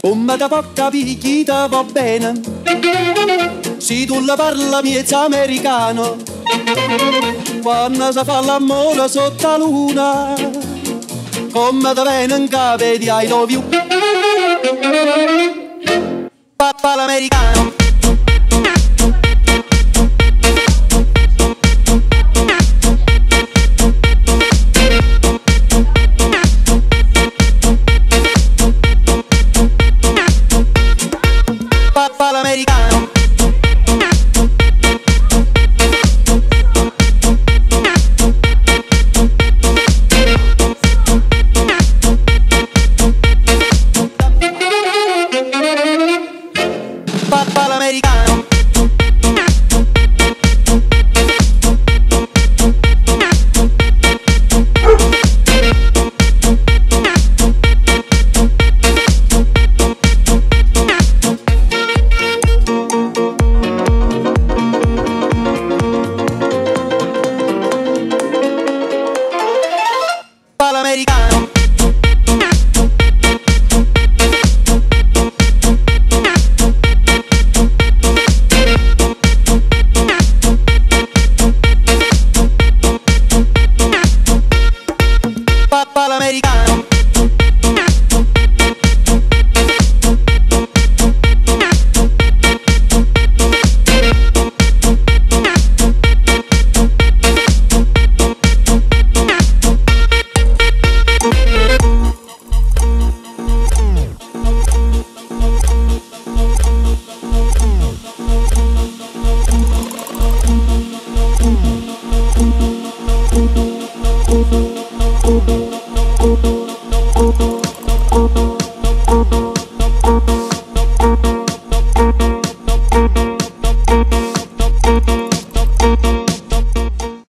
Come da può capire chi te va bene, se tu la parla miezza americano, quando si fa l'amore sotto la luna, come te viene in capo di I love you. Papà l'americano. Papà l'americano. Papà l'americano. Papà l'americano. Papà l'americano. Thank you.